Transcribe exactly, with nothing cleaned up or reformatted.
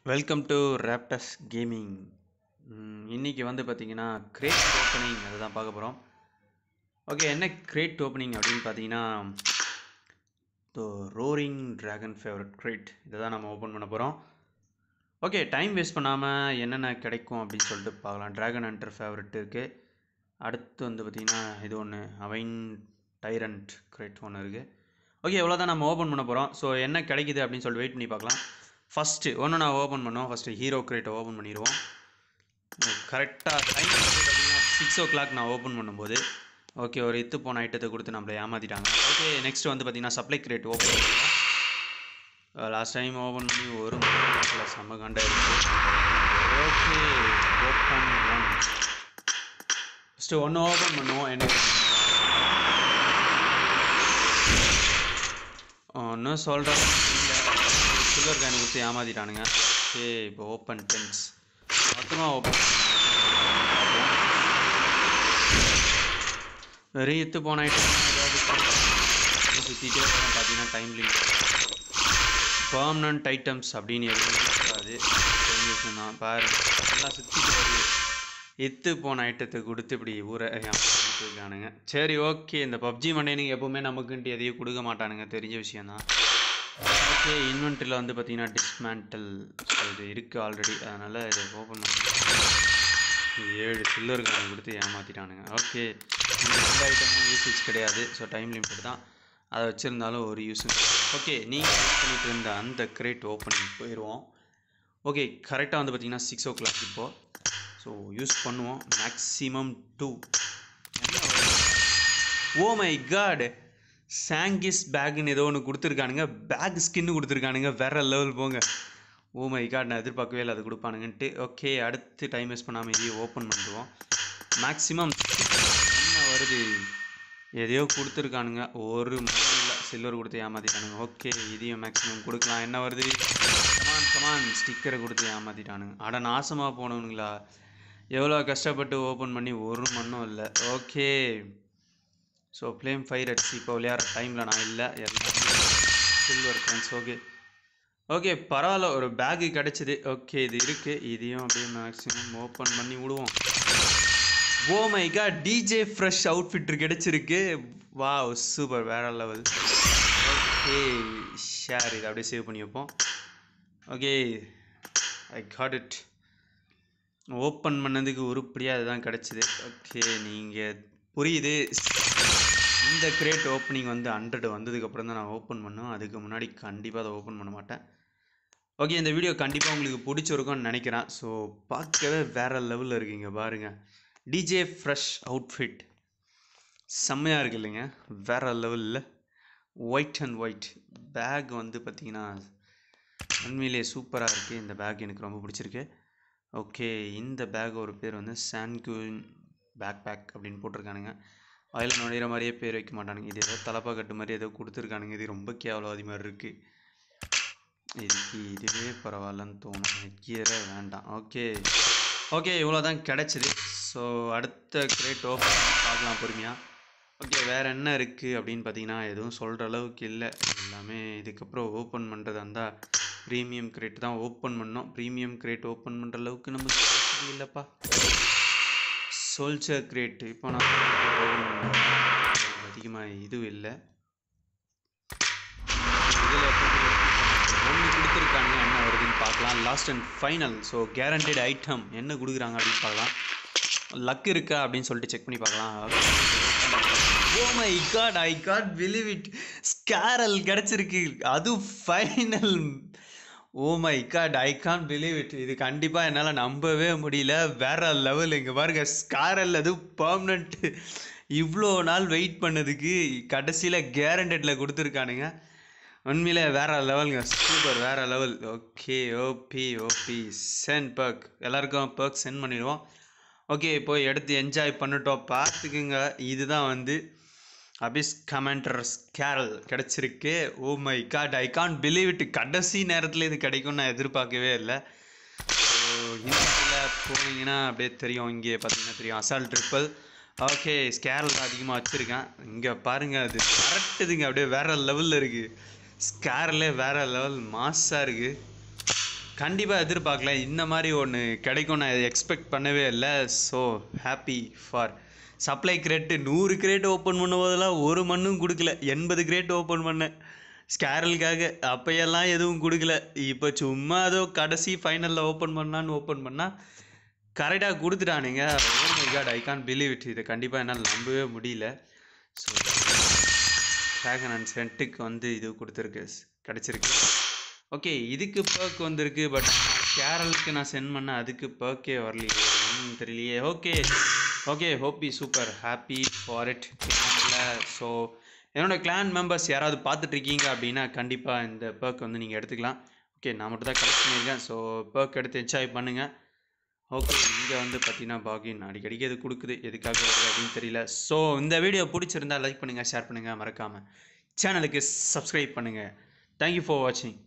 Welcome to ரேப்டஸ் gaming. இன்றைக்கி வந்து பார்த்திங்கன்னா கிரேட் ஓப்பனிங் அதை தான் பார்க்க போகிறோம். ஓகே, என்ன கிரேட் ஓப்பனிங் அப்படின்னு பார்த்தீங்கன்னா so roaring dragon favourite crate இதை தான் நம்ம ஓப்பன் பண்ண போகிறோம். ஓகே, டைம் வேஸ்ட் பண்ணாமல் என்னென்ன கிடைக்கும் அப்படின்னு சொல்லிட்டு பார்க்கலாம். ட்ராகன் ஹண்டர் ஃபேவரட் இருக்குது. அடுத்து வந்து பார்த்திங்கன்னா இது ஒன்று அவைன் டைரண்ட் கிரேட் ஒன்று இருக்குது. ஓகே, எவ்வளோ தான் நம்ம ஓப்பன் பண்ண போகிறோம். ஸோ என்ன கிடைக்குது அப்படின்னு சொல்லிட்டு வெயிட் பண்ணி பார்க்கலாம். ஃபஸ்ட்டு ஒன்று நான் ஓப்பன் பண்ணுவோம். ஃபஸ்ட்டு ஹீரோ கிரேட்டை ஓப்பன் பண்ணிடுவோம். கரெக்டாக டைம் பார்த்தீங்கன்னா சிக்ஸ் ஓ கிளாக் நான் ஓப்பன் பண்ணும்போது ஓகே ஒரு இத்து போன ஐட்டத்தை கொடுத்து நம்மளை ஏமாற்றிட்டாங்க. ஓகே, நெக்ஸ்ட் வந்து பார்த்திங்கன்னா சப்ளை கிரேட் ஓப்பன் பண்ணுவோம். லாஸ்ட் டைம் ஓப்பன் பண்ணி ஒரு மணி செம்ம கண்டா இருக்குது. ஓகே, ஓப்பன் ஒன் ஃபஸ்ட்டு ஒன்று ஓப்பன் பண்ணுவோம். என்ன ஒன்று சொல்கிறேன், சில்வர் காயின் கொடுத்து ஏமாத்திட்டானுங்க. ஓகே, இப்போ ஓப்பன் டென்ஸ் மொத்தமாக ஓப்பன் வெறும் எத்து போன ஐட்டம் ஏதாவது சுற்றிட்டே வரும். பார்த்தீங்கன்னா டைம் லிமிட் பர்மனன்ட் ஐட்டம்ஸ் அப்படின்னு எதுவும் இருக்காது. தெரிஞ்சு தான் பாரு, நல்லா சுற்றிட்டு வருது. எத்து போன ஐட்டத்தை கொடுத்து இப்படி ஊரை இருக்கானுங்க. சரி, ஓகே, இந்த பப்ஜி மண்டேனுங்க எப்போவுமே நமக்குன்ட்டு எதையும் கொடுக்க மாட்டானுங்க, தெரிஞ்ச விஷயந்தான். ஓகே, இன்வென்ட்ரியில் வந்து பார்த்தீங்கன்னா டிஸ்மேண்டல் இது இருக்குது ஆல்ரெடி, அதனால் இதை ஓப்பன் பண்ணி ஏழு சில்லர் காயின் கொடுத்து ஏமாற்றிட்டானுங்க. ஓகே, இந்த எந்த ஐட்டமும் யூசேஜ் கிடையாது. ஸோ டைம் லிமிட் தான், அதை வச்சுருந்தாலும் ஒரு யூஸும். ஓகே, நீங்கள் யூஸ் பண்ணிட்டு இருந்த அந்த கிரேட் ஓப்பனிங் போயிடுவோம். ஓகே, கரெக்டாக வந்து பார்த்திங்கன்னா சிக்ஸ் ஓ கிளாக் இப்போது. ஸோ யூஸ் பண்ணுவோம். Maximum two. Oh my god, சாங்கிஸ் பேக்குன்னு ஏதோ ஒன்று கொடுத்துருக்கானுங்க. Back skin கொடுத்துருக்கானுங்க. வேற லெவல் போங்க. ஓ மை காட், நான் எதிர்பார்க்கவே இல்லை அது கொடுப்பானுங்கன்ட்டு. ஓகே, அடுத்து டைம் வேஸ்ட் பண்ணாமல் இதையும் ஓப்பன் பண்ணுவோம். மேக்ஸிமம் என்ன வருது, எதையோ கொடுத்துருக்கானுங்க. ஒரு இல்லை சில்வர் கொடுத்து ஏமாற்றிட்டானுங்க. ஓகே, இதையும் மேக்ஸிமம் கொடுக்கலாம். என்ன வருது, கமான் கமான் ஸ்டிக்கரை கொடுத்து ஏமாற்றிட்டானுங்க. அட நாசமாக போனவனுங்களா, எவ்வளோ கஷ்டப்பட்டு ஓப்பன் பண்ணி ஒரு மண்ணும் இல்லை. ஓகே, ஸோ ஃப்ளேம் ஃபயர் அடிச்சு இப்போ விளையாடுற டைமில் நான் இல்லை, எல்லாமே சில்வர் காயின்ஸ். ஓகே ஓகே பரவாயில்ல, ஒரு பேக்கு கிடச்சிது. ஓகே, இது இருக்குது, இதையும் அப்படியே மேக்ஸிமம் ஓப்பன் பண்ணி விடுவோம். Oh my god, DJ fresh outfit கிடச்சிருக்கு. வாவ், சூப்பர், வேற லெவல். ஓகே, ஷேர் இதை அப்படியே சேவ் பண்ணி வைப்போம். Okay, I got it. Open பண்ணதுக்கு உருப்படியாக அதுதான் கிடச்சிது. ஓகே, நீங்கள் புரியுது. இந்த கிரேட் ஓப்பனிங் வந்து ஹண்ட்ரட் வந்ததுக்கப்புறம் தான் நான் ஓப்பன் பண்ணோம். அதுக்கு முன்னாடி கண்டிப்பாக அதை ஓப்பன் பண்ண மாட்டேன். ஓகே, இந்த வீடியோ கண்டிப்பாக உங்களுக்கு பிடிச்சிருக்கும்னு நினைக்கிறேன். ஸோ பார்க்கவே வேறு லெவலில் இருக்குங்க பாருங்கள். டிஜே ஃப்ரெஷ் அவுட்ஃபிட் செம்மையாக இருக்குது இல்லைங்க, வேறு லெவலில். ஒயிட் அண்ட் ஒயிட் பேக் வந்து பார்த்திங்கன்னா உண்மையிலே சூப்பராக இருக்குது. இந்த பேக் எனக்கு ரொம்ப பிடிச்சிருக்கு. ஓகே, இந்த பேக் ஒரு பேர் வந்து சான்குயின் பேக் பேக் அப்படின்னு போட்டிருக்கானுங்க. அதில் நுழையிற மாதிரியே பேர் வைக்க மாட்டானுங்க. இது ஏதோ தலப்பா கட்டு மாதிரி ஏதோ கொடுத்துருக்கானுங்க. இது ரொம்ப கேவலவாதி மாதிரி இருக்குது. இதுக்கு இதுவே பரவாயில்லன்னு தோணும், வைக்கிறே வேண்டாம். ஓகே ஓகே இவ்வளோ தான் கிடச்சிது. ஸோ அடுத்த கிரேட் ஓப்பன் பார்க்கலாம் பொறுமையாக. ஓகே, வேறு என்ன இருக்குது அப்படின்னு பார்த்தீங்கன்னா எதுவும் சொல்கிற அளவுக்கு இல்லை. எல்லாமே இதுக்கப்புறம் ஓப்பன் பண்ணுறதா இருந்தால் ப்ரீமியம் கிரேட் தான் ஓப்பன் பண்ணோம். ப்ரீமியம் கிரேட் ஓப்பன் பண்ணுற அளவுக்கு நமக்கு இல்லைப்பா. சோல்ஜர் கிரேட் இப்போ நான் அதிகமாக இதுவும் இல்லை. இதில் ஒன்று கொடுத்துருக்காங்க, என்ன வருதுன்னு பார்க்கலாம். Last and final. So guaranteed item என்ன கொடுக்குறாங்க அப்படின்னு பார்க்கலாம். லக் இருக்கா அப்படின்னு சொல்லிட்டு செக் பண்ணி பார்க்கலாம். Oh my god, I can't believe it, ஸ்கேரல் கிடச்சிருக்கு. அது final. Oh my god, I can't believe it. இது கண்டிப்பாக என்னால் நம்பவே முடியல. வேற லெவல். இங்கே பாருங்க, ஸ்காரல் அது பர்மனெண்ட்டு. இவ்வளோ நாள் வெயிட் பண்ணதுக்கு கடைசியில் கேரண்டடில் கொடுத்துருக்கானுங்க. உண்மையிலே வேற லெவலுங்க, சூப்பர், வேற லெவல். ஓகே, ஓபி ஓபி சென்ட் பர்க், எல்லாருக்கும் பர்க் சென்ட் பண்ணிடுவோம். ஓகே, போய் எடுத்து என்ஜாய் பண்ணிட்டோம். பார்த்துக்குங்க, இதுதான் வந்து அபிஸ் கமெண்டர் ஸ்கேரல் கிடச்சிருக்கு. Oh my god, I can't believe it. கடைசி நேரத்தில் இது கிடைக்கும்னு நான் எதிர்பார்க்கவே இல்லை. ஸோ இன்ஸ்டில் போனீங்கன்னா அப்படியே தெரியும், இங்கே பார்த்தீங்கன்னா தெரியும் அசால்ட் ட்ரிப்பிள். ஓகே, ஸ்கேரல் அதிகமாக வச்சுருக்கேன். இங்கே பாருங்கள், அது கரெக்டுதுங்க, அப்படியே வேறு லெவலில் இருக்குது. ஸ்கேரலே வேறு லெவல் மாஸாக இருக்குது. கண்டிப்பாக எதிர்பார்க்கல இந்த மாதிரி ஒன்று கிடைக்கும் நான் எக்ஸ்பெக்ட் பண்ணவே இல்லை. So happy for supply crate. நூறு கிரேட் ஓப்பன் பண்ண போதெல்லாம் ஒரு மண்ணும் கொடுக்கல. எண்பது கிரேட் ஓப்பன் பண்ணேன் ஸ்கேரலுக்காக. அப்பையெல்லாம் எதுவும் கொடுக்கல. இப்போ சும்மா அதோ கடைசி ஃபைனலில் ஓப்பன் பண்ணான்னு ஓப்பன் பண்ணால் கரெக்டாக கொடுத்துட்டானுங்க. Oh my god, I can't believe it. இதை கண்டிப்பாக என்னால் நம்பவே முடியல. ஸோ ட்ராகன் அண்ட் சென்ட்டுக்கு வந்து இது கொடுத்துருக்கு, கிடச்சிருக்கு. ஓகே, இதுக்கு பர்க் வந்திருக்கு. பட் கேரலுக்கு நான் சென்ட் பண்ணேன், அதுக்கு பர்க்கே வரலையே, ஒன்றும் தெரியலையே. Okay okay happy super happy for it கிளானில். ஸோ என்னோடய கிளான் மெம்பர்ஸ் யாராவது பார்த்துட்ருக்கீங்க அப்படின்னா கண்டிப்பாக இந்த பர்க் வந்து நீங்கள் எடுத்துக்கலாம். ஓகே, நான் மட்டும் தான் கலெக்ட் பண்ணியிருக்கேன். ஸோ பர்க் எடுத்து என்ஜாய் பண்ணுங்கள். ஓகே, இங்கே வந்து பார்த்தீங்கன்னா பாகின் அடிக்கடிக்கு எது கொடுக்குது, எதுக்காக வருது அப்படின்னு தெரியல. ஸோ இந்த வீடியோ பிடிச்சிருந்தா லைக் பண்ணுங்கள், ஷேர் பண்ணுங்கள், மறக்காமல் சேனலுக்கு சப்ஸ்கிரைப் பண்ணுங்கள். தேங்க்யூ ஃபார் வாட்சிங்.